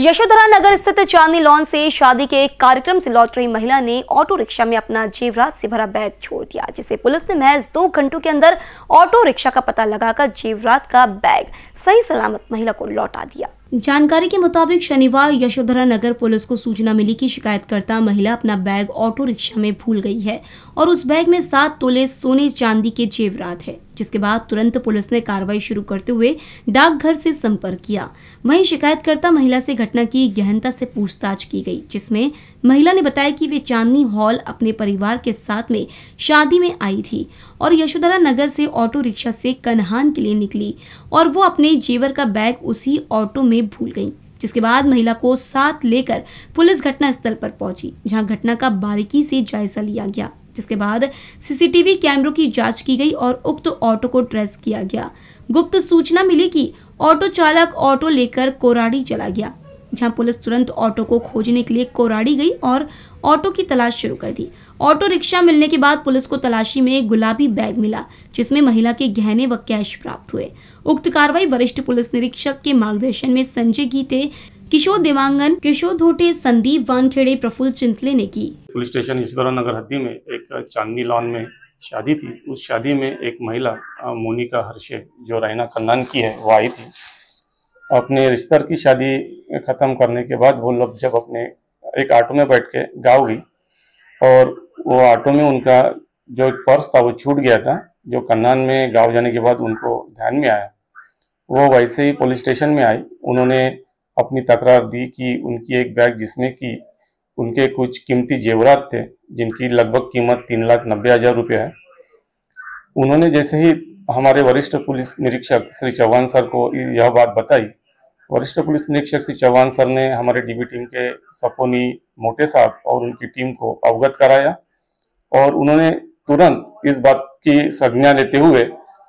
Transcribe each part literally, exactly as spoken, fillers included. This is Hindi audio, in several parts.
यशोधरा नगर स्थित चांदनी लॉन से शादी के एक कार्यक्रम से लौट रही महिला ने ऑटो रिक्शा में अपना जेवरात से भरा बैग छोड़ दिया, जिसे पुलिस ने महज दो घंटों के अंदर ऑटो रिक्शा का पता लगाकर जेवरात का बैग सही सलामत महिला को लौटा दिया। जानकारी के मुताबिक शनिवार यशोधरा नगर पुलिस को सूचना मिली कि शिकायतकर्ता महिला अपना बैग ऑटो रिक्शा में भूल गई है और उस बैग में सात तोले सोने चांदी के जेवरात है, जिसके बाद तुरंत पुलिस ने कार्रवाई शुरू करते हुए डाकघर से संपर्क किया। वहीं शिकायतकर्ता महिला से घटना की गहनता से पूछताछ की गई, जिसमें महिला ने बताया कि वे चांदनी हॉल अपने परिवार के साथ में शादी में आई थी और यशोधरा नगर से ऑटो रिक्शा से कन्हान के लिए निकली और वो अपने जेवर का बैग उसी ऑटो में भूल गई, जिसके बाद महिला को साथ लेकर पुलिस घटना स्थल पर पहुंची, जहां घटना का बारीकी से जायजा लिया गया। जिसके बाद सीसीटीवी कैमरों की जांच की गई और उक्त ऑटो को ट्रेस किया गया। गुप्त सूचना मिली कि ऑटो चालक ऑटो लेकर कोराड़ी चला गया, जहां पुलिस तुरंत ऑटो को खोजने के लिए कोराड़ी गई और ऑटो की तलाश शुरू कर दी। ऑटो रिक्शा मिलने के बाद पुलिस को तलाशी में एक गुलाबी बैग मिला, जिसमें महिला के गहने व कैश प्राप्त हुए। उक्त कार्रवाई वरिष्ठ पुलिस निरीक्षक के मार्गदर्शन में संजय गीते, किशोर देवांगन, किशोर धोटे, संदीप वानखेड़े, प्रफुल्ल चिंतले ने की। पुलिस स्टेशन यशोधरा नगर हद्दी में एक चांदनी लॉन में शादी थी। उस शादी में एक महिला मोनिका हर्षे, जो रैना कन्नान की है, वो आई थी। अपने रिश्तेदार की शादी खत्म करने के बाद वो लोग जब अपने एक ऑटो में बैठ के गाँव गई और वो ऑटो में उनका जो एक पर्स था वो छूट गया था, जो कन्नान में गाँव जाने के बाद उनको ध्यान में आया। वो वैसे ही पुलिस स्टेशन में आई। उन्होंने अपनी तकरार दी कि उनकी एक बैग जिसमें कि उनके कुछ कीमती जेवरात थे, जिनकी लगभग कीमत तीन लाख नब्बे हजार रुपये है। उन्होंने जैसे ही हमारे वरिष्ठ पुलिस निरीक्षक श्री चौहान सर को यह बात बताई, वरिष्ठ पुलिस निरीक्षक श्री चौहान सर ने हमारे डीबी टीम के सपोनी मोटे साहब और उनकी टीम को अवगत कराया और उन्होंने तुरंत इस बात की संज्ञा लेते हुए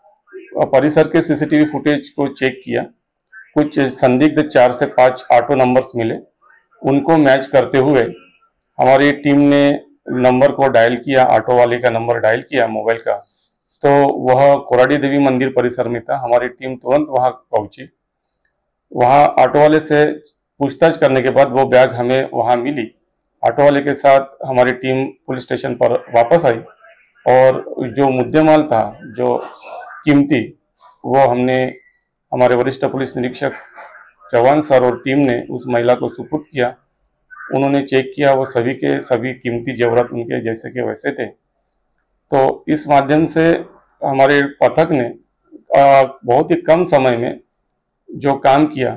परिसर के सीसीटीवी फुटेज को चेक किया। कुछ संदिग्ध चार से पाँच ऑटो नंबर्स मिले, उनको मैच करते हुए हमारी टीम ने नंबर को डायल किया, ऑटो वाले का नंबर डायल किया मोबाइल का, तो वह कोराड़ी देवी मंदिर परिसर में था। हमारी टीम तुरंत वहां पहुंची। वहां ऑटो वाले से पूछताछ करने के बाद वो बैग हमें वहां मिली। ऑटो वाले के साथ हमारी टीम पुलिस स्टेशन पर वापस आई और जो मुद्देमाल था, जो कीमती, वो हमने हमारे वरिष्ठ पुलिस निरीक्षक चौहान सर और टीम ने उस महिला को सुपुर्द किया। उन्होंने चेक किया, वो सभी के सभी कीमती जेवरात उनके जैसे के वैसे थे। तो इस माध्यम से हमारे पथक ने आ, बहुत ही कम समय में जो काम किया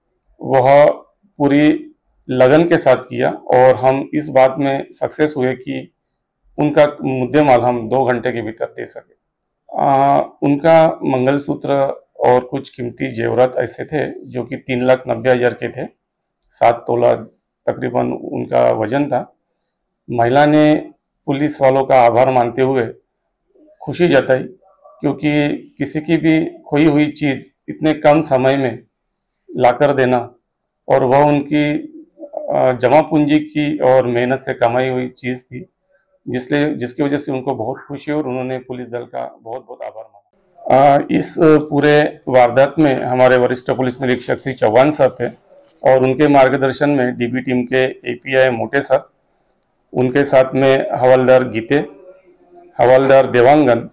वह पूरी लगन के साथ किया और हम इस बात में सक्सेस हुए कि उनका मुद्देमाल हम दो घंटे के भीतर दे सके। आ, उनका मंगलसूत्र और कुछ कीमती जेवरात ऐसे थे जो कि तीन लाख नब्बे हजार के थे, सात तोला तकरीबन उनका वजन था। महिला ने पुलिस वालों का आभार मानते हुए खुशी जताई, क्योंकि किसी की भी खोई हुई चीज़ इतने कम समय में लाकर देना और वह उनकी जमा पूंजी की और मेहनत से कमाई हुई चीज़ थी, जिसलिए जिसकी वजह से उनको बहुत खुशी और उन्होंने पुलिस दल का बहुत बहुत आभार माना। इस पूरे वारदात में हमारे वरिष्ठ पुलिस निरीक्षक श्री चौहान सर थे और उनके मार्गदर्शन में डीबी टीम के एपीआई मोटे सर, उनके साथ में हवलदार गीते, हवलदार देवांगन,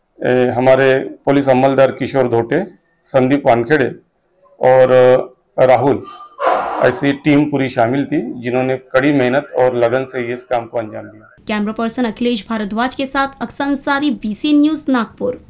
हमारे पुलिस अमलदार किशोर धोटे, संदीप वानखेड़े और राहुल, ऐसी टीम पूरी शामिल थी जिन्होंने कड़ी मेहनत और लगन से इस काम को अंजाम दिया। कैमरा पर्सन अखिलेश भारद्वाज के साथ अक्सर अंसारी, बीसी न्यूज, नागपुर।